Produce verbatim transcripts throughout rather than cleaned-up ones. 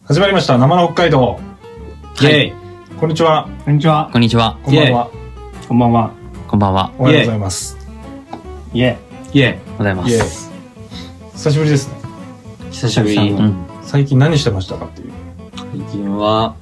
始まりました生の北海道。 イェイ。 こんにちは。 こんにちは。 こんにちは。 こんばんは。 こんばんは。 こんばんは。 おはようございます。 イェイ。 イェイ。ございまイェイ。 す。 久しぶりですね。 久しぶり。 うん。 最近何してましたかっていう。 最近は、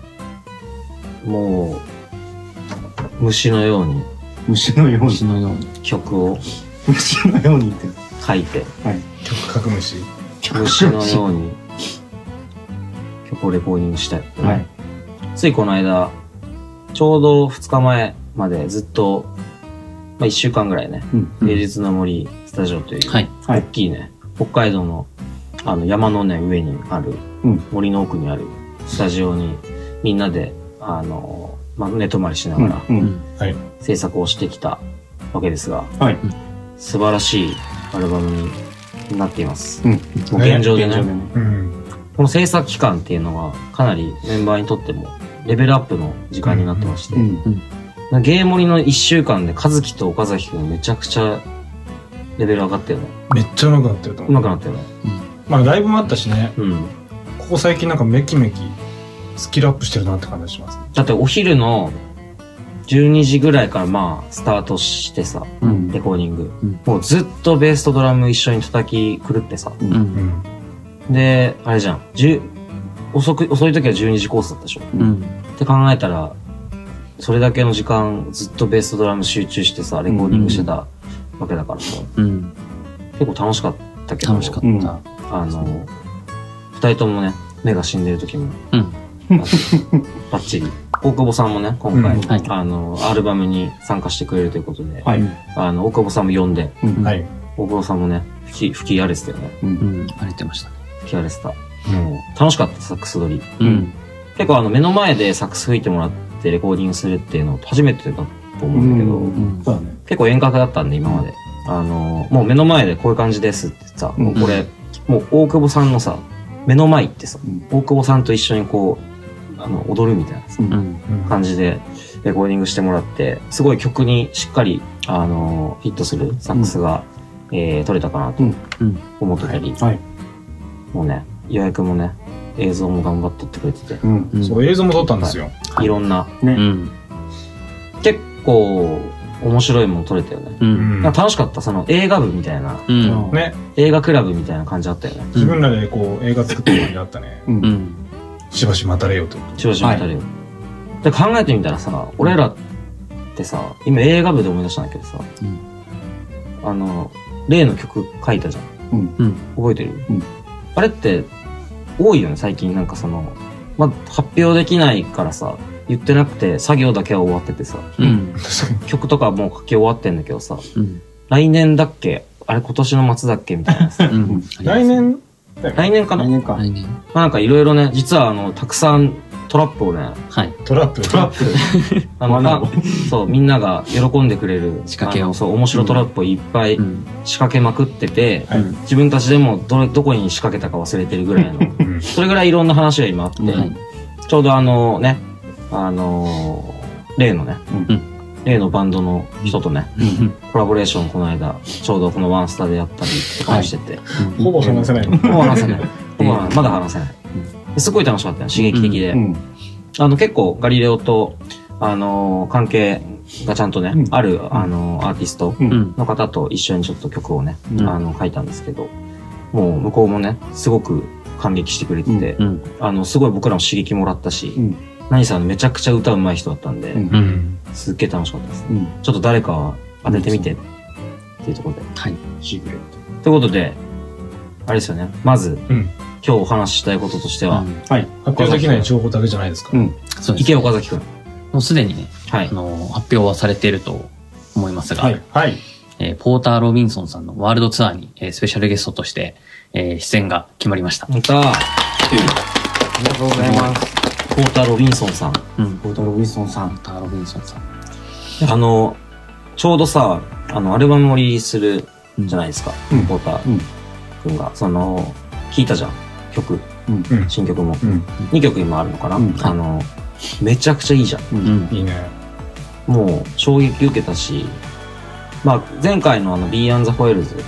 もう、虫のように、 虫のように。 虫のように曲を虫のようにって。 書いて、 はい。 曲書く虫。 虫のように曲をレコーディングしたい。 はい。 ついこの間、ちょうどふつかまえまでずっと、まあいっしゅうかんぐらいね、 うん。 芸術の森スタジオという、 はい。は大い。 きいね、北海道のあの山のね、上にある、 うん。 森の奥にあるスタジオにみんなで、あの、まあ、寝泊まりしながらうん。 はい。 制作をしてきたわけですが、 はい。 素晴らしいアルバムになっています。 うん。 もう現状でね、 現状でね。 うん。 この制作期間っていうのがかなりメンバーにとってもレベルアップの時間になってまして、 うん。 ゲーモリのいっしゅうかんで和樹と岡崎くんめちゃくちゃレベル上がったよね。 めっちゃ上手くなってると思う。 上手くなったよね。 まあライブもあったしね。 うん。 ここ最近なんかメキメキスキルアップしてるなって感じしますね。 だってお昼のじゅうにじぐらいからまあスタートしてさ、 うん。 レコーディング。 うんもうずっとベースとドラム一緒に叩き狂ってさ。 う。 うんん。 で、あれじゃん。じゅ遅く、遅い時はじゅうにじコースだったでしょ。 うん。 って考えたら、それだけの時間ずっとベースとドラム集中してさ、レコーディングしてたわけだからさ、 うん。 結構楽しかったけど、 楽しかった。 あの、二人ともね、目が死んでる時も、 うん。 バッチリ。大久保さんもね、今回、 うんはいあの、アルバムに参加してくれるということで、 はい。 あの、大久保さんも呼んで、 うん。 はい。 大久保さんもね、吹き、吹き荒れてたよね。 う。 うんん、荒れてましたね。 吹き荒れてた。もう、楽しかった、サックス取り。 うん。 結構あの、目の前でサックス吹いてもらってレコーディングするっていうの初めてだと思うんだけど、 うん。そうだね。 結構遠隔だったんで、今まで。あの、もう目の前でこういう感じですってさ、 うんもうこれ、もう大久保さんのさ、目の前行ってさ、 うん大久保さんと一緒にこう、あの、踊るみたいなさう。 うんん。 うん感じでレコーディングしてもらって、すごい曲にしっかり、あの、フィットするサックスが、えー、取れたかなとうん。 うん。 思ってたり、 はい。 もうね、岩井くんもね、映像も頑張って撮ってくれてて、 うん。 うんそう、映像も撮ったんですよ。 いろんな、 ね。 うん。 結構面白いもの撮れたよね。 う。 うんん。 なんか楽しかった、その映画部みたいな、 うん。 ね、 映画クラブみたいな感じあったよね。 自分らでこう映画作ってる感じあったね。 う。 うんん。 しばし待たれよと。 しばしばたれよ。で、考えてみたらさ、俺らってさ、今映画部で思い出したんだけどさ、 うんあの、例の曲書いたじゃん。 うん。 うん。 覚えてる、 うんあれって、多いよね、最近。なんかその、まあ、発表できないからさ、言ってなくて、作業だけは終わっててさ、 うん。 確かに。 曲とかもう書き終わってんだけどさ、 うん。 来年だっけあれ今年の末だっけみたいなさ。 うん。 来年だよね来年かな、ま来年か。 来年。 あ、なんかいろいろね、実はあの、たくさんトラップをね、 はい。 トラップ。 トラップ。 あの、 罠をあそう、みんなが喜んでくれる仕掛けをあのそう、面白トラップをいっぱいうん。 仕掛けまくってて、 はい。 自分たちでもどれ、どこに仕掛けたか忘れてるぐらいの、 うん。 それぐらいいろんな話が今あって、 はい。 ちょうどあのね、あのー例のね、 うん例のバンドの人とね、 うん。 コラボレーションこの間、ちょうどこのワンスタでやったりとかしてて、 ほぼ話せない。 もう話せない。もうまだ話せない。すごい楽しかったよ、刺激的で。 うん。 あの、結構、ガリレオと、あのー関係がちゃんとね、 うんある、あのーアーティストう。 うんん。 の方と一緒にちょっと曲をね、 うんあの、書いたんですけど、もう向こうもね、すごく感激してくれてて、 うん。 あの、すごい僕らも刺激もらったし、 うん。 何さんめちゃくちゃ歌うまい人だったんで、 うんうん。 すっげえ楽しかったです。 うん。 ちょっと誰かは当ててみて、っていうところで。 はい。 シークレット。 ということで、あれですよね、まず、 うん。 今日お話ししたいこととしては、 はい。 発表できない情報だけじゃないですか。 うん。 そうです。 池岡崎くん。 もうすでにね、 はいあ。の、発表はされていると思いますが、 はい。 はい。 えーポーター・ロビンソンさんのワールドツアーに、えースペシャルゲストとして、えー出演が決まりました。 やったー。ありがとうございます。ポーター・ロビンソンさん。 うん。 ポーター・ロビンソンさん。 ポーター・ロビンソンさん。 あの、ちょうどさ、あの、アルバムをリリースするじゃないですか。 うんポータうん。 ー君が。その、聴いたじゃん。曲。 うん。 うん。 新曲も。 うん。 にきょく今あるのかな、 うんあの、めちゃくちゃいいじゃん。 うん。 いいね。 もう、衝撃受けたし、まあ、前回のあの、ビーアンザ・ホエルズ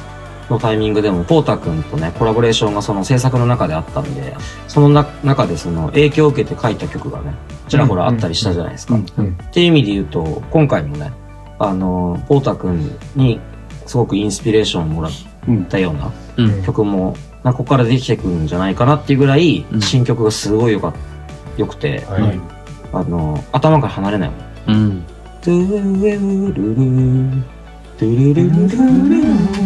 のタイミングでも、ポータ君とね、コラボレーションがその制作の中であったんで、そのな中でその影響を受けて書いた曲がね、ちらほらあったりしたじゃないですか。 うんうん。 っていう意味で言うと、今回もね、あの、ポータ君にすごくインスピレーションをもらったようなうん。 曲も、なんかここからできてくるんじゃないかなっていうぐらい、 うん新曲がすごいよかった、良くて、 はい。 はいあの、頭から離れないもん。 うん。 トゥルルルルルトゥルルルルル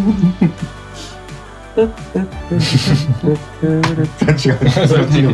違う。それ違う。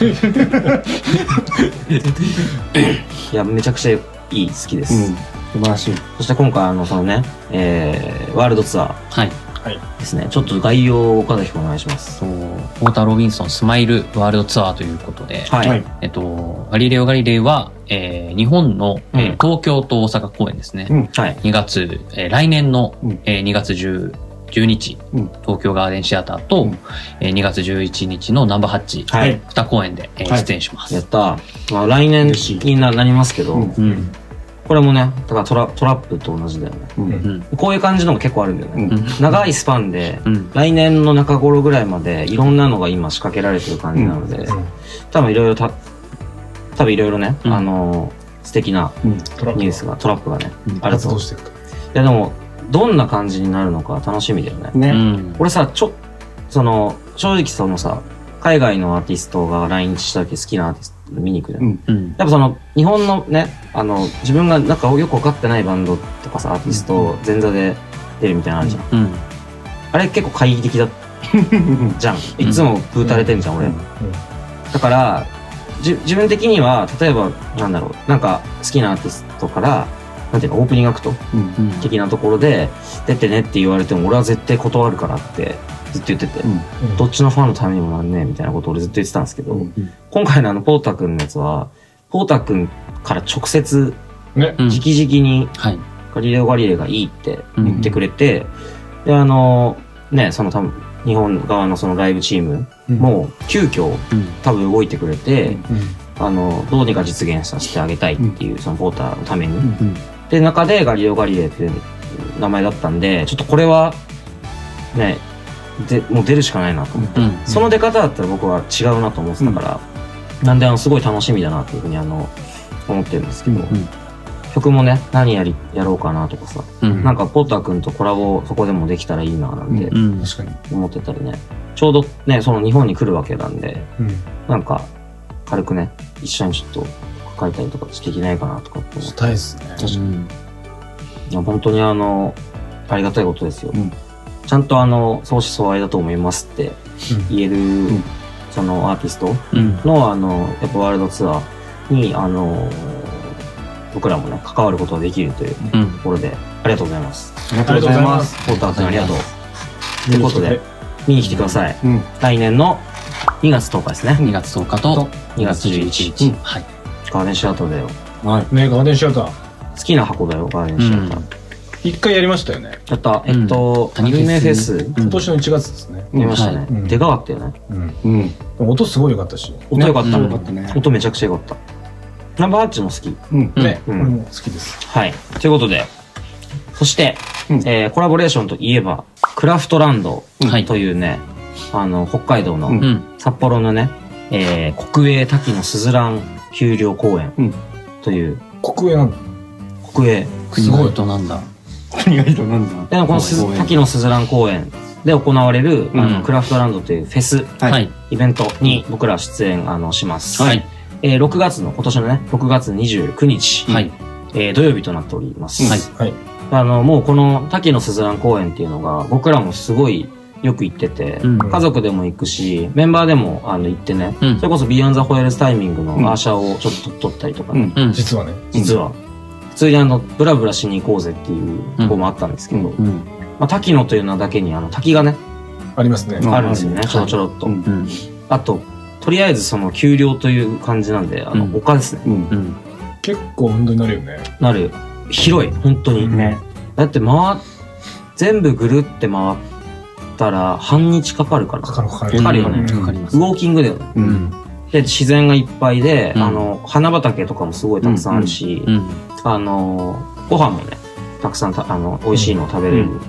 いや、めちゃくちゃいい、好きです。 うん。素晴らしい。 そして今回、あの、そのね、えー、ワールドツアはい。 ーですね。ちょっと概要を岡崎君お願いします。 そう、ポーター・ロビンソンスマイルワールドツアーということで、 はい。 はいえっと、ガリレオ・ガリレイは、えー日本の、えーうん東京と大阪公演ですね。 うんはい。 にがつ、えー来年の、 うんえーにがつじゅう、じゅうにち、 うん東京ガーデンシアターと、 うんえーにがつじゅういちにちのナンバーハッチ、 はい。 に公演で、えーはい出演します。 やったー。まあ、来年嬉しいにななりますけど、 うんうん。 これもね、だからトラトラップと同じだよね。 うんうん。 こういう感じのも結構あるんだよね。 うん長いスパンで、 うん。 来年の中頃ぐらいまでいろんなのが今仕掛けられてる感じなので、 うん多分いろいろた、多分いろいろね、 うんあのー素敵なうんトラップニュースが、トラップがね、 うんあると。い発動していくと。 やでも、どんな感じになるのか楽しみだよね。 うね。 ん。 俺さ、ちょ、その、正直そのさ、海外のアーティストが来日した時好きなアーティスト見に行くじゃん。 うんうん。 やっぱその、日本のね、あの、自分がなんかよくわかってないバンドとかさ、アーティストを前座で出るみたいなのあるじゃん。 うん。 あれ結構懐疑的だじゃん。いつもブータれてんじゃん、俺。だから、じ自分的には、例えば、なんだろう、なんか好きなアーティストから、なんていうの、オープニングアクトうんうん。 的なところで、出てねって言われても、俺は絶対断るからってずっと言ってて、 うんうんどっちのファンのためにもなんねえみたいなことを俺ずっと言ってたんですけど、 うん今回のあの、ポータ君のやつは、ポータ君から直接、 ね。 うん。 直々にはい。 ガリレオ・ガリレイがいいってうん言ってくれて、で、あの、ね、その多分、日本側のそのライブチームも、急遽、 うん。 多分動いてくれて、 うん。 あの、どうにか実現させてあげたいっていう、そのポーターのために。 うん。 で、中でガリレオ・ガリレイっていう名前だったんで、ちょっとこれは、ね、で、もう出るしかないなと思って。 うん。 その出方だったら僕は違うなと思ってたから、なんであの、すごい楽しみだなっていうふうにあの、思ってるんですけど、 うん曲もね、何やり、やろうかなとかさ、 うん。 なんかポーター君とコラボそこでもできたらいいななんてうん。 確かに。 思ってたりね、ちょうどね、その日本に来るわけなんで、 うん。 なんか、軽くね、一緒にちょっと書いたりとかできないかなとかって思っしたいですね。 確かにうん。 いや、本当にあの、ありがたいことですよ。 うんちゃんとあの、相思相愛だと思いますって言える、 んそのアーティストうん。 のあの、やっぱワールドツアーに、あの、僕らもね、関わることができるといううん。 ところで、ありがとうございます。 ありがとうございます。 ポーター君ありがとう。ということで、見に来てください。 うん。 来年のにがつとおかですね。 にがつとおかとにがつじゅういちにち。 うんはい。 ガーデンシアターだよ。 はい。 ね、ガーデンシアター。 好きな箱だよ、ガーデンシアター。 一回やりましたよね。 やった。えっと、ア谷フェスニメフェスうん今年のいちがつですね。 やりましたねはいうん。 でかかったよね。 うん。 うん。 でも音すごい良かったし。 音良かった。 ねよかったね。 音めちゃくちゃ良かった。ナンバーハッチも好き。 うん。 うんね、 うん俺も好きです。 はい。ということで、そして、 うんえーコラボレーションといえば、クラフトランドはいというね、あの、北海道のうんうん。 札幌のね、えー国営滝のすずらん丘陵公園うんという、 国営なんだ。 国営。 国の人なんだ。 何がいいとなんだ。 でこのすず公園滝のすずらん公園で行われる、あの、 うんクラフトランドというフェス、 はいはい。 イベントに僕ら出演、あの、します。 はい。 えーろくがつの、今年のね、ろくがつにじゅうくにち、 はい。 えー土曜日となっております。 はいはい。 あの、もうこの滝のすずらん公園っていうのが、僕らもすごいよく行ってて、 うん。 家族でも行くし、メンバーでもあの行ってね、 うんそれこそビヨンザホエールスタイミングのうんアーシャをちょっと撮ったりとかね、 うん。 うん。 実はね。 実は、普通にあの、ブラブラしに行こうぜっていう子もあったんですけど、 うんうん。 まあ、滝野という名だけにあの滝がね、 ありますね。 うんあるんですよね、 いちょろちょろっと。 うんうん。 あと、とりあえずその丘陵という感じなんで、あの、 うん丘ですね。 うん。 うん。 結構運動になるよね。 なる。広い、本当に。 うんね。 だって回っ、全部ぐるって回ったら半日かかるから。 かかるかかる。 かかるよねうんかかります。 ウォーキングだよね。 う。 うんん。 で、自然がいっぱいで、 うんあの、花畑とかもすごいたくさんあるし、 うん。 あの、ご飯もね、たくさんた、あの、美味しいのを食べれる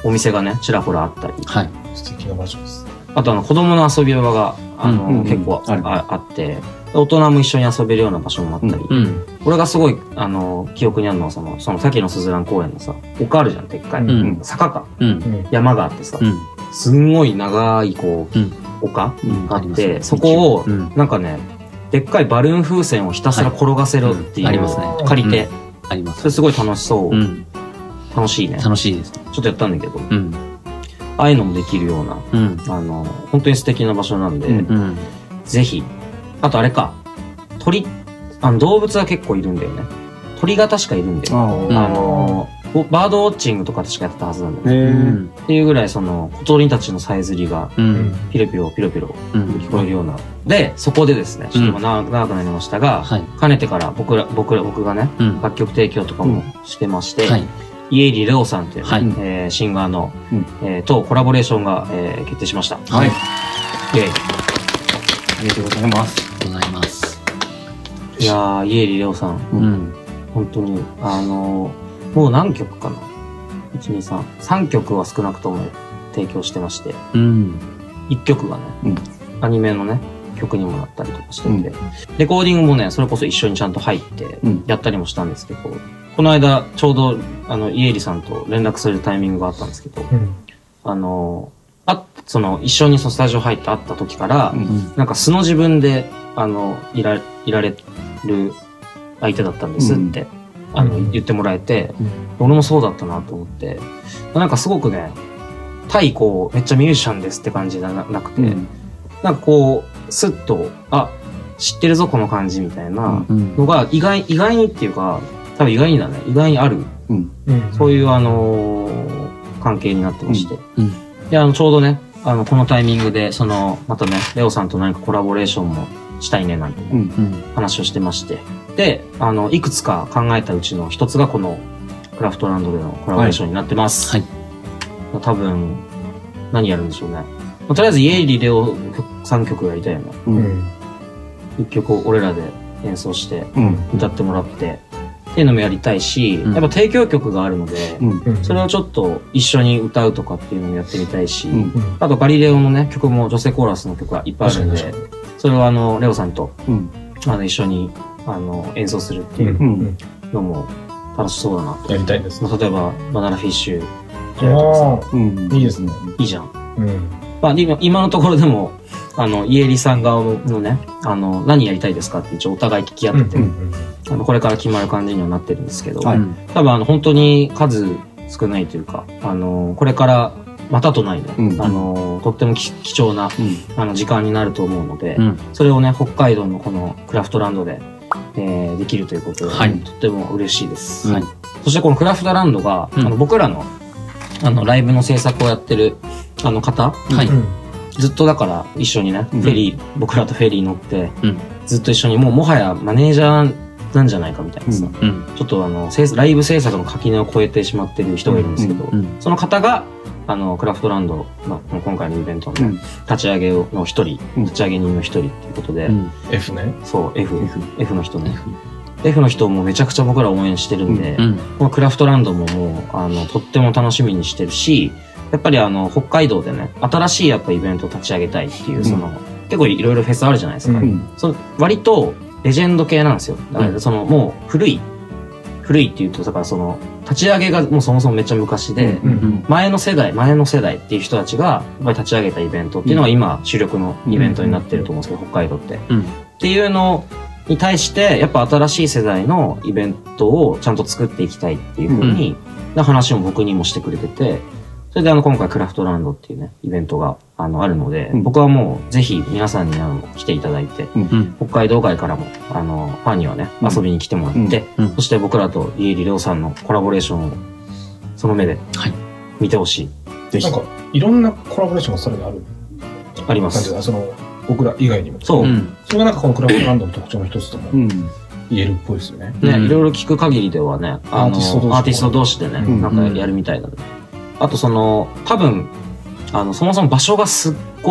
お店がね、ちらほらあったり。 はい。 素敵な場所です。 あとあの、子供の遊び場が、あの、 うんうんうん結構ああるああって、大人も一緒に遊べるような場所もあったり。 うん。 俺がすごい、あの、記憶にあるのは、その、その、滝のすずらん公園のさ、丘あるじゃん、でっかい。 うん坂か。 うん。 うん。 山があってさ、 うん。 すんごい長い、こう、 うん丘うんがあって、 ありますねそこをう、ん。 なんかね、でっかいバルーン風船をひたすら転がせるっていう、 はいうんありますね借りて、 ありますそれ。すごい楽しそう。 うん。 楽しいね。ちょ楽しいですね。 っとやったんだけど、 うん。 ああいうのもできるような、 うん。 あの、本当に素敵な場所なんで、 うんうん。 ぜひ。あとあれか、鳥、あの、動物は結構いるんだよね。鳥が確かいるんだよ。 あうんあの、バードウォッチングとか確かやってたはずなんだよね。 へえ。 うん。 っていうぐらい、その、小鳥たちのさえずりが、 う。 うんん。 ピロピロ、ピロピロうん。 聞こえるような。で、そこでですね、ちょっと今長長くなりましたが、 はい。 かねてから僕ら、僕ら、僕がね、 うん。 楽曲提供とかもしてまして、 はい。 家入レオさんというね、 はいえーシンガーの、 うんえーとコラボレーションが、えー決定しました。 はい。 イエイありがとうございます。 ございます。 いやー、家入レオさん、 うん。 本当に、あのーもう何曲かな ?いち、に、さん。さんきょくは少なくとも提供してまして、 うん。 いっきょくがね、 うんアニメのね、曲にもなったりとかしてて、 うんレコーディングもね、それこそ一緒にちゃんと入ってうん、 やったりもしたんですけど、この間、ちょうど、あの、家入さんと連絡するタイミングがあったんですけど、 うん。 あのーあ、その、一緒にそのスタジオ入って会った時から、 うんうん。 なんか素の自分で、あの、いら、いられる相手だったんですって、あの、 うん言ってもらえて、 うん俺もそうだったなと思って、なんかすごくね、対こう、めっちゃミュージシャンですって感じじゃななくて、 うんなんかこう、スッと、あ、知ってるぞこの感じみたいなうん。 のが意外、意外にっていうか、多分意外にだね、意外にある、 うん。 そういうあのー関係になってまして。 うん。 で、あの、ちょうどね、あの、このタイミングで、その、またね、レオさんと何かコラボレーションもしたいね、なんてうん。 うん。 話をしてまして。で、あの、いくつか考えたうちの一つがこの、クラフトランドでのコラボレーションになってます。 はい。 多分、何やるんでしょうね。まあとりあえず、イエイリレオさんきょくやりたいよね。 う。 うんん。 いっきょく俺らで演奏して、 うん。 歌ってもらって、っていうのもやりたいし、 うんやっぱ提供曲があるので、 うん。 うん。 それをちょっと一緒に歌うとかっていうのもやってみたいし、 うん。 うん。 あとガリレオのね、曲も女性コーラスの曲がいっぱいあるんで確かに、 それをあの、レオさんと、 うん。 あの、一緒に、あの、演奏するっていううん。 のも楽しそうだなと。 やりたいですね。 まあ例えば、バナナフィッシュ、ジャイアンとかさあうん。 あ、いいですね。 いいじゃん。 うん。 まあ、今今のところでも、あの、イエリさん側のね、あの、何やりたいですかって一応お互い聞き合ってて、 うん。 あの、これから決まる感じにはなってるんですけど、 はいうん。 多分あの、本当に数少ないというか、あの、これからまたとないね、 うんあの、とってもき貴重な、 うん。 あの、時間になると思うので、 うん。 それをね、北海道のこのクラフトランドで、えーできるということで、 はいとっても嬉しいです。 はい。 そしてこのクラフトランドが、 うんあの僕らの、あの、ライブの制作をやってる、あの方、 はい。 うん。 ずっとだから一緒にね、 うんフェリー、僕らとフェリー乗って、 うんずっと一緒に、もうもはやマネージャーなんじゃないかみたいなさ、 うんうん。 ちょっとあの、制ライブ制作の垣根を越えてしまってる人がいるんですけど、 うん。 その方が、あの、クラフトランド、まあ、今回のイベントのね、 うん立ち上げの一人、 うん立ち上げ人の一人っていうことで、 うん F ね。 そう、F、 F F の人ね。F の人もめちゃくちゃ僕ら応援してるんで、 うん。 このクラフトランドももう、あの、とっても楽しみにしてるし、やっぱりあの、北海道でね、新しいやっぱイベントを立ち上げたいっていう、その、結構いろいろフェスあるじゃないですか。 ううん。 その割と、レジェンド系なんですよ。だから、その、もう、古い。古いっていうと、だからその、立ち上げがもうそもそもめっちゃ昔で、 うんうん。 前の世代、前の世代っていう人たちが、やっぱり立ち上げたイベントっていうのが今、主力のイベントになってると思うんですけど、北海道って。 うん。 っていうのに対して、やっぱ新しい世代のイベントをちゃんと作っていきたいっていうふうに、な話も僕にもしてくれてて、それであの今回クラフトランドっていうね、イベントがあのあるので、 うん僕はもうぜひ皆さんにあの来ていただいて、 うん。 北海道外からもあのファンにはね、 うん遊びに来てもらって、 うんうんそして僕らと家入亮さんのコラボレーションをその目ではい見てほしい。 ぜひなん。か、いろんなコラボレーションがさらにあるあります。 感じだ。その、僕ら以外にも。 そう。ね、 うん。 それがなんかこのクラフトランドの特徴の一つともうん。 言えるっぽいですよね。 うんいろいろ聞く限りではね、あの、 アーティスト同士アーティスト同士でね、 うんなんかやるみたいだね。あとその、多分、あの、そもそも場所がすっごい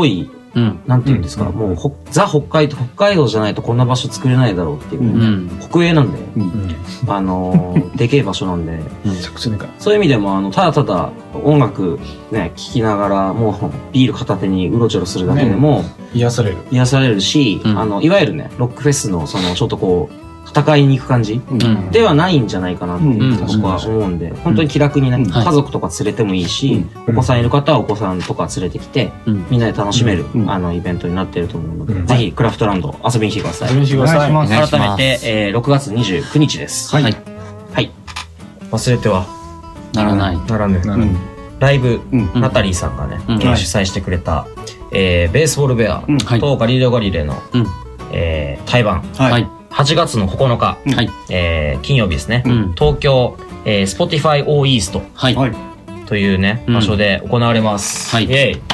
うん。 なんていうんですか、 うんもうほ、ザ北海道、北海道じゃないとこんな場所作れないだろうっていう、 うん。 国営なんで、 うん。 あのー、でけえ場所なんで、 めちゃくちゃでかい。 そういう意味でも、あの、ただただ音楽ね、聴きながら、もうビール片手にうろちょろするだけでも、 癒される。 癒されるし、 うんあの、いわゆるね、ロックフェスの、その、ちょっとこう、戦いに行く感じうん。 ではないんじゃないかなっていううん僕は思うんで、本当に気楽にね、 うん家族とか連れてもいいし、 うんお子さんいる方はお子さんとか連れてきて、 うん。 みんなで楽しめる、 うんあの、イベントになっていると思うので、 うんぜひ、クラフトランド遊びに来てください。 遊びに来てください。 お願いしますお願いします改めて、えー、ろくがつにじゅうくにちです。 はい。 はい。 はい。忘れてはならない。 ならぬ。 なるうん。 ライブ、 うん。 うんナタリーさんがね、 うんえー主催してくれた、えー、ベースボールベアうんはい。 とガリレオガリレの、 うん。 えー、対バン、 は。 はいい。 はちがつのここのか、 うんはい。 えー、金曜日ですね。 うん。 東京、えー、Spotify All East はい。 はい。 というね、 うん場所で行われます。 はいイェイ。い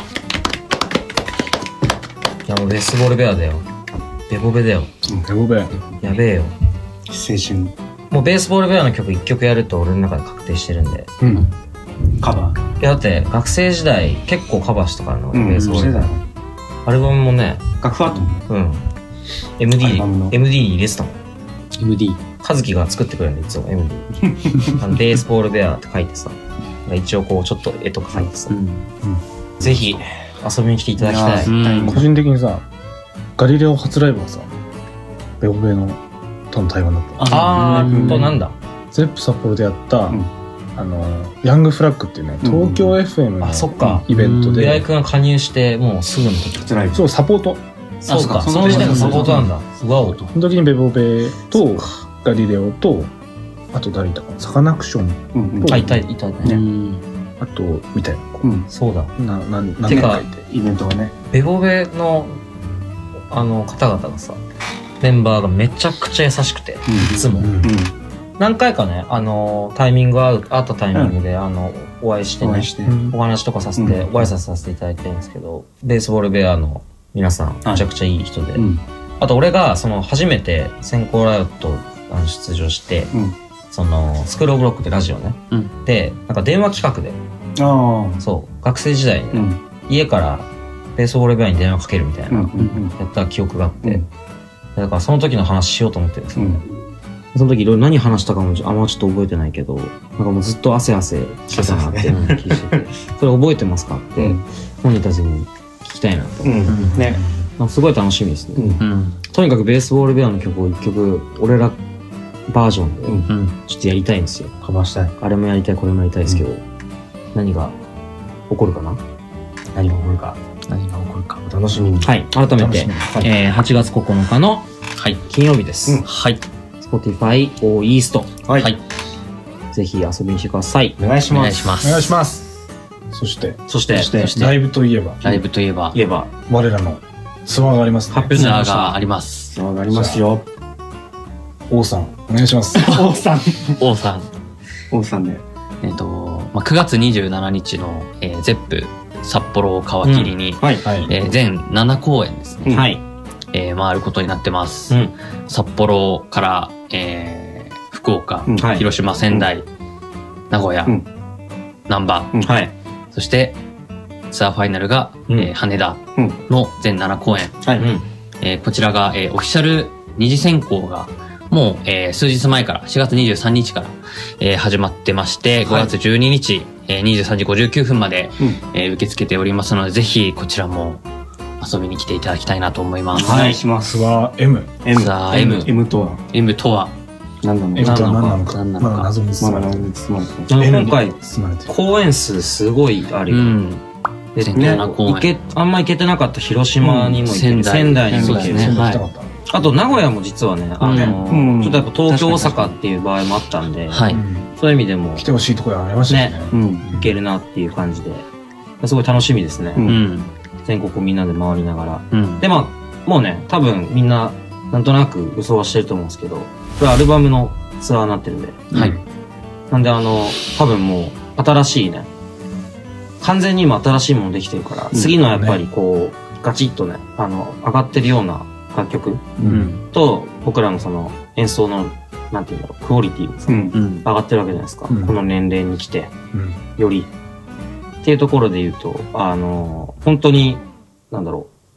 や、もうベースボールベアだよ。ベボベだよ。 ベボベ。 やべえよ。 青春。 もうベースボールベアの曲いっきょくやると俺の中で確定してるんで。 うん。 カバー。 いや、だって学生時代結構カバーしたからね、俺うん。 ベースボールベア。アルバムもね、 楽譜アートもね。 うん。エムディアルバムのー、エムディー に入れてたもん。 エムディー。 和樹が作ってくれるんで、いつも エムディー。あの、ベースボールベアって書いてさ、一応こう、ちょっと絵とか書いてさう、ん。 ぜひ遊びに来ていただきたい。 うん個人的にさ、ガリレオ初ライブはさ、ベボベのとの対話だった。 あーうんと、なんだゼップ札幌でやった、 うんあの、ヤングフラッグっていうね、東京 エフエムのあ、そっか。 イベントで、 出会いくんが加入して、もうすぐの時。 初ライブ。 そう、サポート。 そうか、 そその時点でサポートなんだ。わお。 その時にベボベとガリレオと、あと誰いたかな、サカナクション、 うんうん。 あ、いた、いたうね。 ん。 あと、みたいな。 うん。 そうだ。 な、な、何てかかいて。 イベントがね。 ベボベの、あの、方々がさ、メンバーがめちゃくちゃ優しくて、いつもう。んうん。 何回かね、あの、タイミング合う、あったタイミングで、あの、お会いしてねお会い、して。 うんお話とかさせて、 うんご挨拶させていただいてるんですけど、ベースボールベアの皆さん、 はいめちゃくちゃいい人で、 うん。 あと俺が、その、初めて先行ライオットあの出場して、 うん。 その、スクールオブロックってラジオね。 うんで、なんか電話企画で、 ああ。 そう、学生時代にね、 うん。 家からベースボールベアに電話かけるみたいな、 うん。うん。 やった記憶があって、 うんだからその時の話しようと思ってるんですよね。 うん。 その時いろいろ何話したかもあんまちょっと覚えてないけど、なんかもうずっと汗汗してたなっていうのを聞いてて、それ覚えてますかって、 うん本人たちに聞きたいなと。 うん。ね。 なんかすごい楽しみですね。 うん。 うん。 とにかくベースボールベアの曲を一曲、俺らバージョンで、 うんうん。 ちょっとやりたいんですよ。 カバーしたい。 あれもやりたい、これもやりたいですけど、何が起こるかな。 何が起こるか。 何が起こるか。 お楽しみに。 はい。改めて、 はいえー、はちがつここのかのはい。 金曜日です。 うんはい。 Spotify or East。 はい。 はい。 ぜひ遊びにしてください。 お願いします。 お願いしまお願いしす。 ます。そして、 そして、 そしてそしてライブといえば、 ライブといえば、 言えば、 我らのツアーがありますね。 発表にツアーなりました。 があります。 そうがありますよ。 王さん、お願いします。 王さん。 王さん。 王さんね。 えっと、まあ、くがつにじゅうしちにちの、えー、ゼップ札幌を皮切りに、 はい。 はい。 えー全ななこうえんですね、 うんはい。 えー回ることになってます。 うん。 札幌から、えー福岡、 うんはい。 広島、仙台、名古屋、 うん難波、 うんはい。 そしてツアーファイナルが、 うんえー羽田うんの全ななこうえん。 はい。 うん。 えーこちらが、えーオフィシャル二次選考がもう、えー数日前からしがつにじゅうさんにちから、えー始まってましてごがつじゅうににち、えーにじゅうさんじごじゅうきゅうふんまで、 うんえー受け付けておりますのでぜひこちらも遊びに来ていただきたいなと思います。 お願いします。 ツアー M。 M。 ツアー M M とは M とは何なの M とは何なのか。 何なのかまだ謎に包まだまれてる。 何に包まれてあのうん今回、 包まれてる。 公演数すごいあるよ。 うんで全なな公演行け、あんま行けてなかった広島にも行ける。 うん仙台仙台にもそうですね行ける。 そう行きたかった。 あと名古屋も実はね、あの、 うんちょっとやっぱ東京、大阪っていう場合もあったんで、 はい、 うんそういう意味でも来てほしいところありましたよね。 うん。 行けるなっていう感じで、すごい楽しみですね。 ううんん全国みんなで回りながら。 うんで、まあ、もうね、多分みんな、なんとなく予想はしてると思うんですけど、これアルバムのツアーになってるんで。 はいなんであの、多分もう、新しいね、完全に今新しいものできてるから、 うん次のやっぱりこう、ガチッとね、あの、上がってるような楽曲う。 うんんと、僕らのその演奏の、なんていうんだろう、クオリティもさ、 うん。 うん上がってるわけじゃないですか。 うんこの年齢に来て、 うん。 より。っていうところで言うと、あの、本当に、なんだろう、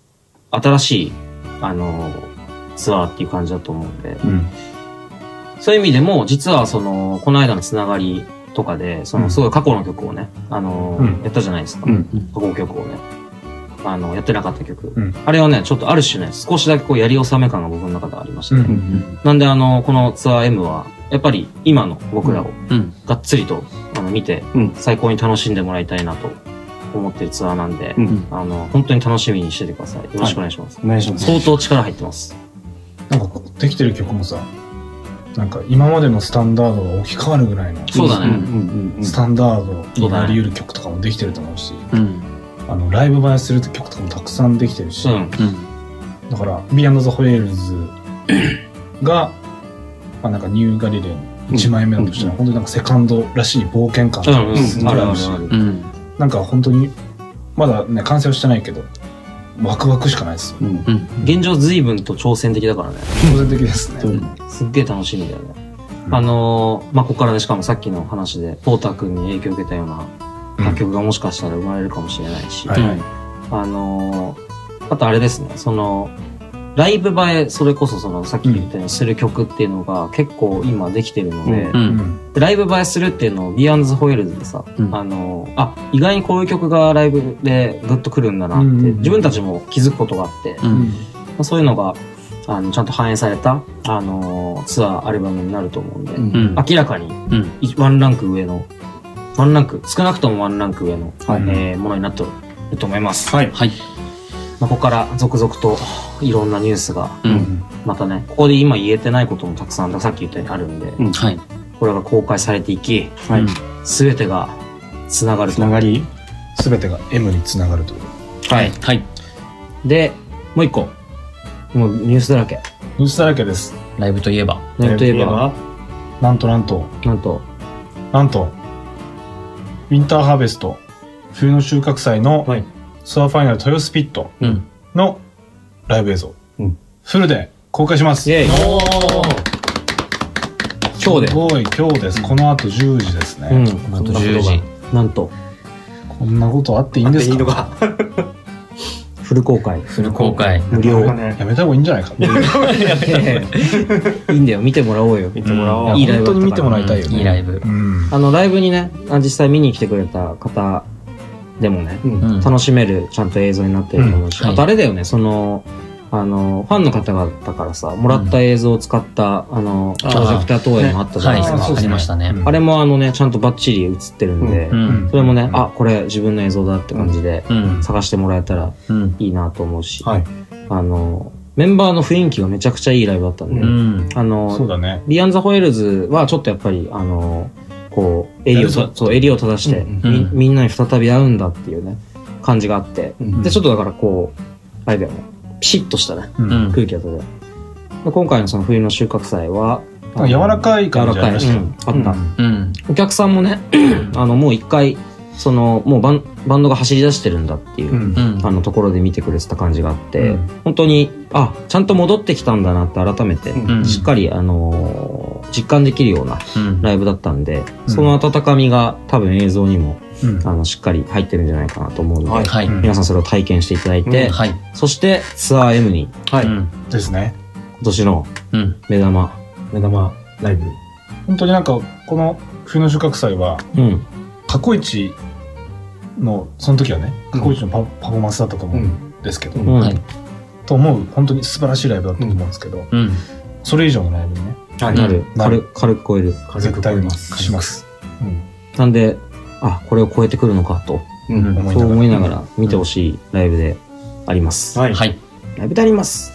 新しい、あの、ツアーっていう感じだと思うんで、 うん。 そういう意味でも、実はその、この間のつながりとかで、その、すごい過去の曲をね、あの、 うんやったじゃないですか。 うん過去曲をね。あの、やってなかった曲。 うんあれはね、ちょっとある種ね、少しだけこう、やり納め感が僕の中でありまして、 うんうんなんであの、このツアー M は、やっぱり今の僕らをうん。 がっつりと、あの、見て、 うん最高に楽しんでもらいたいなと思ってるツアーなんで、 うんあの、本当に楽しみにしててください。よろしくお願いします。 お願いします。 相当力入ってます。 なんかこうできてる曲もさ、なんか今までのスタンダードが置き換わるぐらいのそうだね。 うんうんうんスタンダードになり得る曲とかもできてると思うし、 うん。 あのライブ映えする曲とかもたくさんできてるし、 うん。 うん。 だからビーアンドザホエールズが、まあ、なんかニューガリレオのいちまいめだとしたら、 うん本当になんかセカンドらしい冒険感うん。うん。 うんあるあるある。 うん。 なんか本当にまだね完成はしてないけどワクワクしかないですよ。 うんうん。 現状随分と挑戦的だからね。 当然的ですね。 そうすっげえ楽しみだよね。 うんあのー、まあ、ここからね、しかもさっきの話で、ポーター君に影響を受けたような楽曲がもしかしたら生まれるかもしれないし、 はいはいあのー、あとあれですね、その、ライブ映え、それこそその、さっき言ったようにする曲っていうのが結構今できてるので、 ううん。 でライブ映えするっていうのをビーアンズホイールズでさ、 うんあのー、あ、意外にこういう曲がライブでグッとくるんだなって、 うん自分たちも気づくことがあって、 う。 うんんまあそういうのが、あの、ちゃんと反映された、あのー、ツアー、アルバムになると思うんで、 うんうん。 明らかにうん。 いワンランク上の、ワンランク、少なくともワンランク上の、 はいえーものになっていると思います。 はい。 はい。 まあ、ここから続々といろんなニュースが、 う。 うんんまたね、ここで今言えてないこともたくさん、さっき言ったようにあるんで、 うんはい。 これが公開されていき、 はい。 すべてが繋がると。 つながり。 すべてが M につながるという。 はい。 はい。 で、もう一個。もうニュースだらけ。 ニュースだらけです。 ライブといえば。 なんといえば、 なんとなんと、 なんと、 なんと、ウィンターハーベスト、冬の収穫祭のはい。 ツアーファイナル豊スピットうん。 のライブ映像、 うんフルで公開します。 イェイお今日で、 すごい、今日です。この後じゅうじですね。 うん、 ー。あとじゅうじ。 なんと、 こんなことあっていいんですか？ か。 フル公開。 フル公開。 無料。 ね。 やめた方がいいんじゃないかな。 いいんだよ、見てもらおうよ。 見てもらおう。 うんいいライブだったから本当に見てもらいたいよね。 いいライブ。 うん。 あの、ライブにね、あ実際見に来てくれた方でもね、 うんうん。 楽しめるちゃんと映像になってると思うし、 うんはいあとあれだよね、その、あの、ファンの方々からさ、もらった映像を使った、あの、プロジェクター投影もあったじゃはい。 ないですか。 そうですねありましたね。 あれもあのね、ちゃんとバッチリ映ってるんで、 うん。 それもね、あ、これ自分の映像だって感じでうん。 探してもらえたらうん。 いいなと思うし、 はい。 あの、メンバーの雰囲気がめちゃくちゃいいライブだったんで、 うん。 あの、 そうだね。 ビーアンザホエールズはちょっとやっぱり、あの、こう、襟をやるぞと、そう、襟を正して、 うんうんみみんなに再び会うんだっていうね、感じがあって、 うんで、ちょっとだからこう、あれだよね、ピシッとしたね、 う。 うんん。 空気だったで。で今回のその冬の収穫祭は、 なんか柔らかい柔感らかい、 じありましたよ。 うん、あった。 うん。 お客さんもね、あの、もう一回、その、もうバンバンドが走り出してるんだっていう、 うんうん。 あの、ところで見てくれてた感じがあって、 うん本当に、あ、ちゃんと戻ってきたんだなって改めて、 うんしっかり、あのー実感できるようなうん。 ライブだったんで、 うんその温かみが多分映像にも、 うんあの、しっかり入ってるんじゃないかなと思うので、 はいはい。 うん皆さんそれを体験していただいて、 うんはい。 そしてツアー M にはい。 うん。 ですね。 今年のうん。 目玉、 目玉ライブ。 本当になんか、この冬の収穫祭は、 うん、 過去一の、その時はね、過去一のパ,、パフォーマンスだったと思うんですけど、 うんうん、 はい。 と思う、本当に素晴らしいライブだったと思うんですけど、 うん。 それ以上のライブにね、 はなる、 なる軽く、軽く超える。 絶対にします。うん。 なんで、あ、これを超えてくるのかと、 うん。 思いそう思いななががら見てほしいライブであります。 はい。 はい。 ライブであります。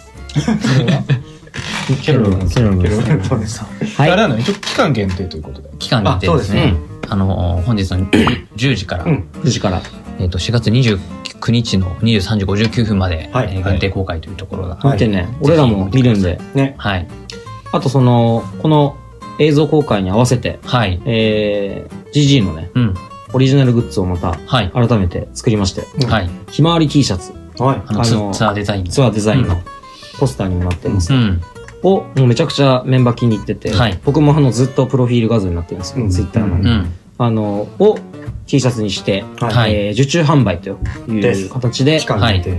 ケロロケロロケロロそうです。 はい。 あれはね、一応期間限定ということで。 期間限定ですあそうね。あの、本日のじゅうじから、 うんくじから。 えっと、しがつにじゅうくにちのにじゅうさんじごじゅうきゅうふんまで、 はいえー限定公開というところだ。 はい見てね、俺らも見るんで。 ね。 はい。 あとその、この映像公開に合わせて、 はい。 えー、ジージー のね、 うん。 オリジナルグッズをまたはい。 改めて作りまして、 うんはい。 ひまわり T シャツ、 はい。 あの、ツあのツアーデザイン。 ツアーデザインのポスターにもなってます。 うん。 を、もうめちゃくちゃメンバー気に入ってて、 はい僕もあのずっとプロフィール画像になってるんですよ、 うんツイッターの。 うん。 あの、を T シャツにして、 はいはいえー受注販売といですう形で期、間限定。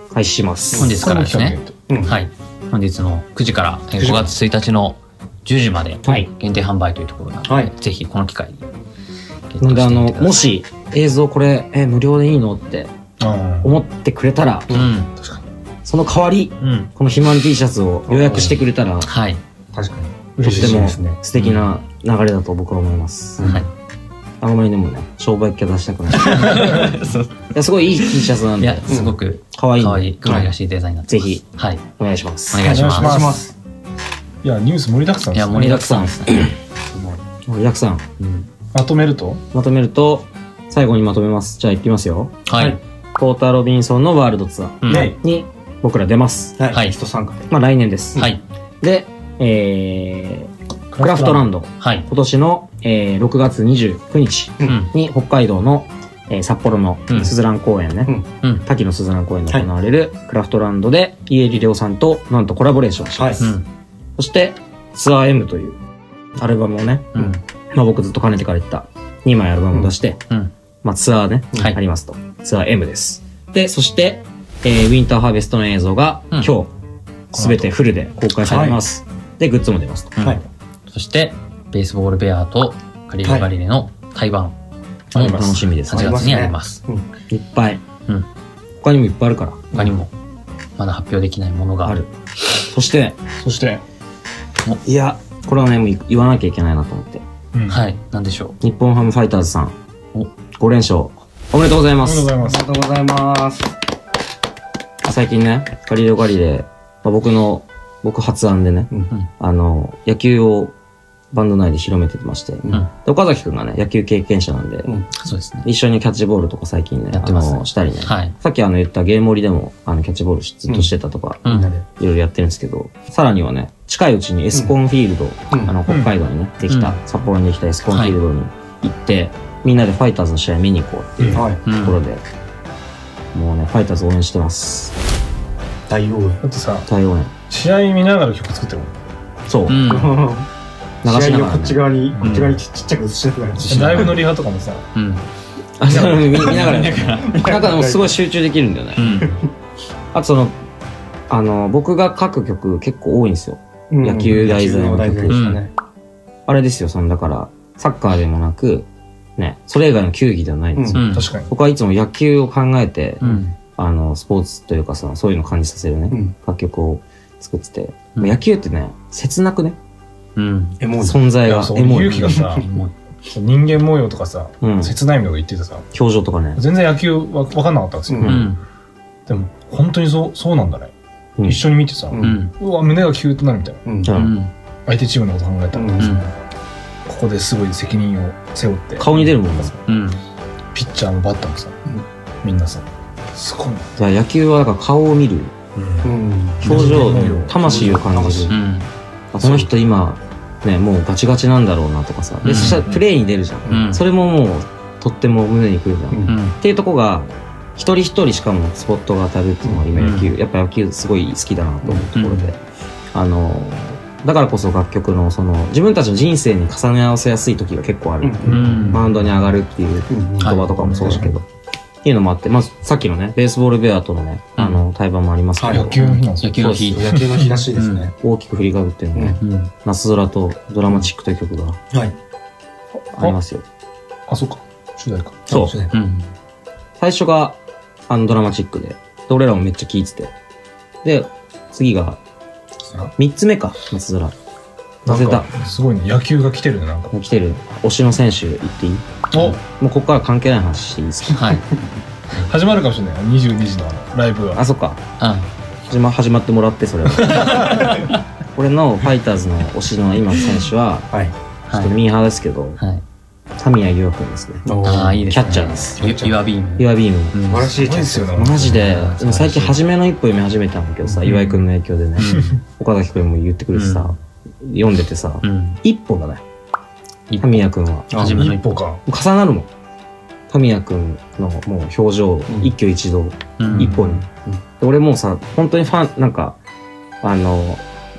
開始します。 本日からですね。 うんはい。本日のくじからえーごがつついたちのじゅうじまではい。 限定販売というところなので、 はいぜひこの機会にゲットなんであのしてみてください。 もし映像これえ無料でいいのってあ思ってくれたら、 うん。 あ、確かに。 その代わりうん。 このひまわり T シャツを予約してくれたら、とはい。 確かに。 っ嬉しいてもですね。 素敵な流れだと僕は思います。 はい。 あんまりでもね、商売気は出したくない。いや、すごいいい T シャツなんいや、 で、 すごく可愛いんで可愛い、可愛らしいデザインになってます。 ぜひはい。 お願いします。 お願いします。 お願いしますいや、ニュース盛りだくさんいや、 ですね。 盛りだくさんですね。 盛りだくさん。 まとめるとまとめると、最後にまとめます。じゃあ行きますよ。 はい。 ポーター・ロビンソンのワールドツアーうんねに僕ら出ます。 はい。 はい人参加で。 まあ来年です。 はい。 で、えー、クラフトランド、 はい。 今年の、えー、ろくがつにじゅうくにちうん。 に北海道の、えー札幌のうんすずらん公園ね、 うん。 滝のすずらん公園で行われるクラフトランドで家入亮さんとなんとコラボレーションします。 うん。 そしてツアー M というアルバムをね、 うん。 まあ僕ずっとかねてから言ったにまいアルバムを出して、 うん。 まあツアーね、 はいありますと。ツアー M です。で、そして、えーウィンターハーベストの映像がうん今日すべてフルで公開されます。で、グッズも出ますと。 はい。 そして、ベースボールベアとガリレガリレの対バンあります楽しみですはちがつにあります。 いっぱい。 うん他にもいっぱいあるから。 他にも、まだ発表できないものがある。そして、 そして、 いや、これはね、もう言わなきゃいけないなと思って。 うんはい。なんでしょ日本ハムファイターズさんお、 ご連勝、おめでとうございま。 おめですとうございます。 ありがとうございます。 最近ね、ガリレオガリレ、まあ、僕の、僕発案でね、 うんあの、野球をバンド内で広めてまして、 うんで岡崎くんがね、野球経験者なんで、 うんう。そうですね。 一緒にキャッチボールとか最近ね、 やってますあの、したりね、 はい。 さっきあの言ったゲーム盛りでも、あの、キャッチボールずっとしてたとか、 うん。 みんなで。 いろいろやってるんですけど、さらにはね、近いうちにエスコンフィールド、 うんあの、北海道にね、できた、 うん札幌にできたエスコンフィールドに行って、みんなでファイターズの試合見に行こうっていうとはい。 うんころで、もうね、ファイターズ応援してます。 大応援。 だってさ、 大応援。 試合見ながら曲作ってるもん。 そう。 うん。 流しながら、 試合をこっちね。 側に、 んこっち側にちっちゃく映しながら。 ライブのリハとかもさ、 うん。 あ、そう見見ながらね。なんかでもすごい集中できるんだよねう。ん。 あとその、あの、僕が書く曲結構多いんですよ。 うん野球題材の曲野球題材でしたね。 あれですよ、その、だから、サッカーでもなく、ね、それ以外の球技ではないんですよ。 うん。 確かに。 僕はいつも野球を考えて、 うん。 あの、スポーツというかさ、そういうのを感じさせるね、 うん。 楽曲を作ってて、 うん野球ってね、切なくね、 うん。 エモい。 存在がいや、そう、 エモい勇気がさ、そう人間模様とかさ、 うん切ないのが言っててさ、 表情とかね。 全然野球わ分かんなかったんですよ。 うんうん。 でも、本当にそう、そうなんだね。 うん一緒に見てさ、 ううん。 うわ、胸がキューッとなるみたいな。 うん。 ううんん。 相手チームのこと考えたら、 うんここですごい責任を背負って、 顔に出るもんね。 うん。 ピッチャーもバッターもさ、みんなさ、すごいな。 だから野球はだから顔を見る、 うん。 表情人間模様、 魂を感じる。 うん。 あこの人今、ね、もうガチガチなんだろうなとかさ。で、 うんそしたらプレーに出るじゃん。 うん。 それももう、とっても胸にくるじゃん。 うんうん。 っていうとこが、一人一人しかもスポットが当たるっていうのが今野球、 うんやっぱ野球すごい好きだなと思うところで、あの、だからこそ楽曲のその、自分たちの人生に重ね合わせやすい時が結構ある。 うん。 マウンドに上がるっていううん。 言葉とかもそうだけど、っていうのもあって、まあ、さっきのね、ベースボールベアとのね、あの、対バンもありますけど、 野球の日なんですよ。 野球の日。 野球の日らしいですね。 大きく振りかぶってるのね、 うん。 夏空とドラマチックという曲がはい。 ありますよ。 あ、そうか。主題歌。 そう。 うん。 最初が、あの、ドラマチックで、で俺らもめっちゃ聴いてて。で、次が、三つ目か、夏空。忘れた。 すごいね。野球が来てるね、なんか。 来てる。推しの選手言っていいおもうここから関係ない話していいですかはい。 始まるかもしれない。にじゅうにじのあの、ライブが。 あ、そっか。 あ、 始ま、始まってもらって、それは。俺のファイターズの推しの今の選手は、 はい。 ちょっとミーハーですけど、 はい。 タミヤユア君ですね。 ああ、いいですね。 キャッチャーです。 ユユアビーム。 ユアビーム。 うん素晴らしいすごいですよね。 マジでうん、 でも最近初めの一歩読み始めたんだけどさ、 うん岩井君の影響でね、岡崎君も言ってくれてさ、読んでてさ、 うん。 一歩だね、 一歩タミヤ君は。 初めの一歩。 一歩か。 重なるもん。タミヤ君のもう表情、 ん一挙一動、 うん一歩に。で俺もうさ、本当にファン、なんか、あの、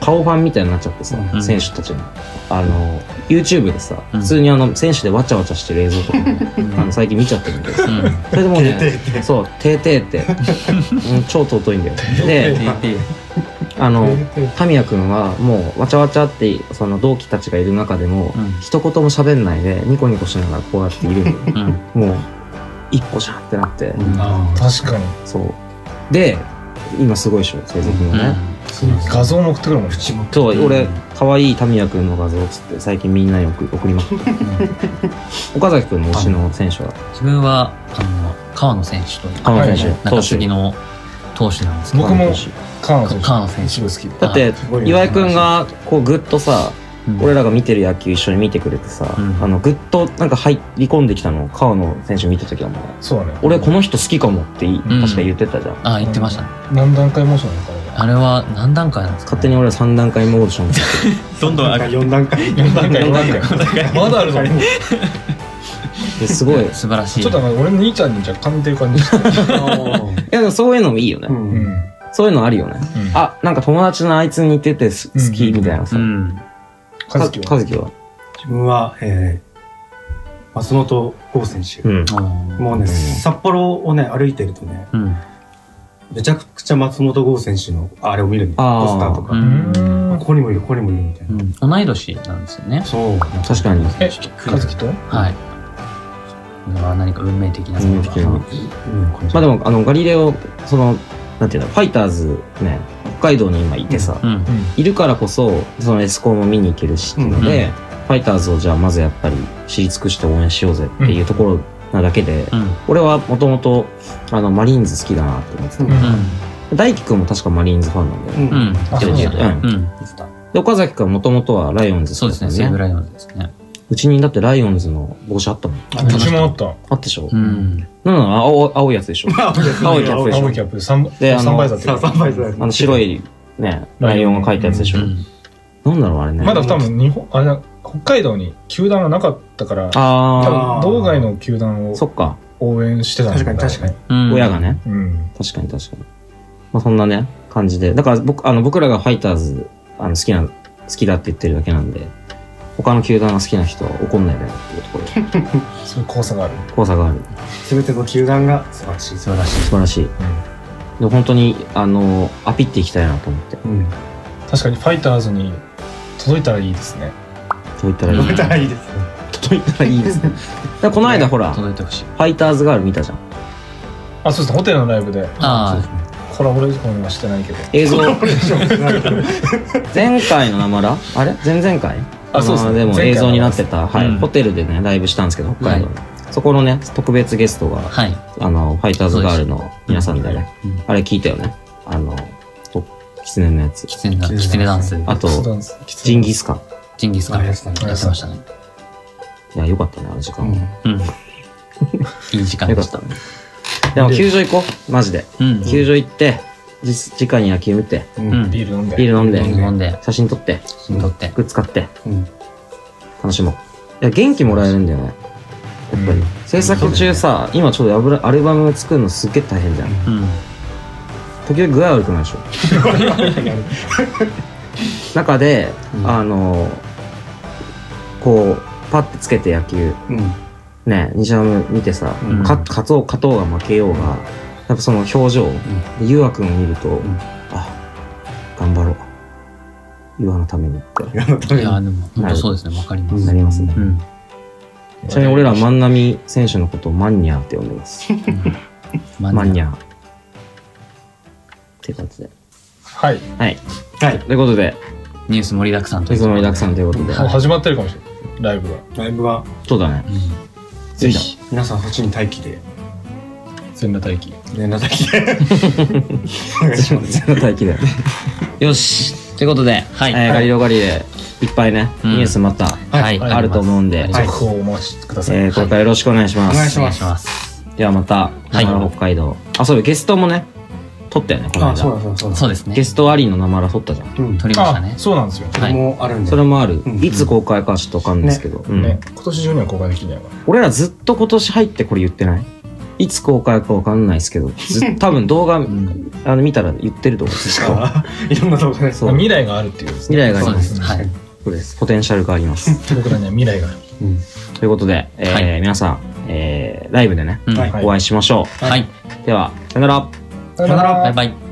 顔ファンみたいになっちゃってさ、 うん選手たちのあの YouTube でさ、 うん普通にあの選手でわちゃわちゃしてる映像とか、あの最近見ちゃってるんだけど、 うんそれでもうねてーてーてーそう「てーてー」ってうん超尊いんだよ。であのタミヤくんはもうわちゃわちゃってその同期たちがいる中でも、 うん一言も喋んないでニコニコしながらこうやっているのうんもう一歩じゃんってなって、 あー確かにそうで今すごいでしょ成績もね、 画像も送ってくるもん。 そう俺可愛いタミヤくんの画像っつって最近みんなに送送りまくって岡崎くんの推しの選手は自分はあの川野選手という川野選手、 はい中投手継ぎの投手なんですけど、 僕も川野投川野選手川野選手すごい好きで。 手だってごいね岩井くんがこうグッとさ、 うん俺らが見てる野球一緒に見てくれてさ、 うんあのグッとなんか入り込んできたの川野選手見た時はもうそうだね。 俺この人好きかもっていん確か言ってたじゃん、 あ言ってましたね。 何段階モーションなのかあれは何段階なんですか、ね、 勝手に俺はさん段階モードションどんどん上がるよん段階。 よん段階よん段階まだあるぞ。 ですごいい素晴らしい。 ちょっとなんか俺の兄ちゃんに若干似てる感じして。 やでもそういうのもいいよね、 う。 うんん。 そういうのあるよね、 うんあなんか友達のあいつに似ててす好きみたいなさ、 うん。 和樹はか和樹は自分は、えー、松本剛選手。 うんもうね、 うん札幌をね、歩いてるとね、 うん。 めちゃくちゃ松本剛選手のあれを見るんだよ。 あーポスターとか。 ううんん。 ここにもいる、ここにもいるみたいな。 うん、同い年なんですよね。 そう。 確かにえ、和樹とはい。これは何か運命的なものが。 うんうんまあでもあのガリレオそのなんていうのファイターズね北海道に今いてさ、 うん。 いるからこそそのエスコンも見に行けるしっていうので、 うんファイターズをじゃあまずやっぱり知り尽くして応援しようぜっていうところなだけで、 うん。 俺はもともとあのマリーンズ好きだなって思ってた、 うん大輝くんも確かマリーンズファンなんだよね、 うんうん。 あそうなんだうんうん。 で岡崎くんはもともとはライオンズそうですね。西武ライオンズですね。 うちにだってライオンズの帽子あったもんあうちもあった。 あったでしょ、 うん。 なんなの青青いやつでしょ青いキャップでしょ青いキャップ三であの三倍だってさあ、さんばいだよあの白いねライオンが描いたやつでしょ、 うんなんだろうあれねまだ多分日本あれだ北海道に球団がなかったから、多あ分道外の球団をあそっか応援してたんだ確かに確かに。 うん。 親がねうん。 確かに確かにまあそんなね感じでだから僕あの僕らがファイターズあの好きな好きだって言ってるだけなんで他の球団が好きな人は怒んないでなっていうところでそういう交差がある。 怖さがあるすべての球団が素晴らしい。 素晴らしい。 素晴らしいで本当にあのアピっていきたいなと思ってうん。 確かにファイターズに届いたらいいですね。 そう言ったらいい読めたらいいですね。 届いたらいいですねだからこの間ほらフ届いてほしい。 ァイターズガール見たじゃんあ、そうですね。ホテルのライブであコラボレーションはしてないけど。 映像前回の生ラあれ前々回あそうですねのでも映像になってた、はいうんホテルでねライブしたんですけど北海道の、そこのね特別ゲストがあ。はい。 あのファイターズガールの皆さんでね、 うんあれ聞いたよねあのとキツネのやつキツネダンキツネダンス。 あとそうなんですジンギスカンジンギスカン。やあやってたねってましたね。 いやよかったねあの時間は、 うんうん。いい時間でしたよかった。ねでも球場行こうマジで、 うん。 球場行って実直に野球見てう。 うんん。 ビール飲んで。 ビール飲んで、 うん飲んで、 写真撮って写真撮って。 グッズ買ってうん。 楽しもういや元気もらえるんだよねやっぱり、 うん制作中さ今ちょうどアブラアルバム作るのすっげえ大変じゃんうん。 時々具合悪くなるでしょ中で、 うんあのこうパッてつけて野球うん。 ね西ハム見てさ、 うんか勝とう勝とうが負けようがやっぱその表情で優愛君を見ると、 んあ頑張ろう優愛のためにっていや、のためにいや、でも、本当そうですね。わかります。 なりますね、 うん。 ちなみに俺ら万波選手のことをマンニャーって呼んでますマンニャーっていう感じではい。 はいはい。 ということでニュース盛りだくさんといつも盛りだくさんということで、 もう始まってるかもしれない。ライブが。 ライブは、 そうだねうん。 ぜひ、 皆さんそっちに待機で、 全裸待機。 連絡待機で、お願いします。 全待機だよよしということで、 はい。 えーガリレオガリレいっぱいね、 うんニュースまた、 はい。 はいあると思うんで、 はい続報をお待ちください。 えーこれからよろしくお願いします、 お願いしますお願いします。 ではまた、 はい生北海道あそうだゲストもね撮ったよねこのあ、そう間だそうだそうだ。 そうですねゲ。ストありの生ラ撮ったじゃんうん。 撮りましたねあ、。そうなんですよ。 それもあるんで。 それもある、 うんいつ公開かはちょっとわかんないですけど、うんね、今年中には公開できないわ。 俺らずっと今年入ってこれ言ってないいつ公開かわかんないですけど、ず多分動画、 んあの見たら言ってると思うんですよ。 あいろんな動画で。 そう未来があるっていうですね。 未来があります。 そうです。はい。 そうです。ポテンシャルがあります。 僕らには未来がある。 うん。 ということで、えーはい皆さん、えーライブでね、 うんはいはいお会いしましょはい。 う。では、さよなら。 さよならバイバイ。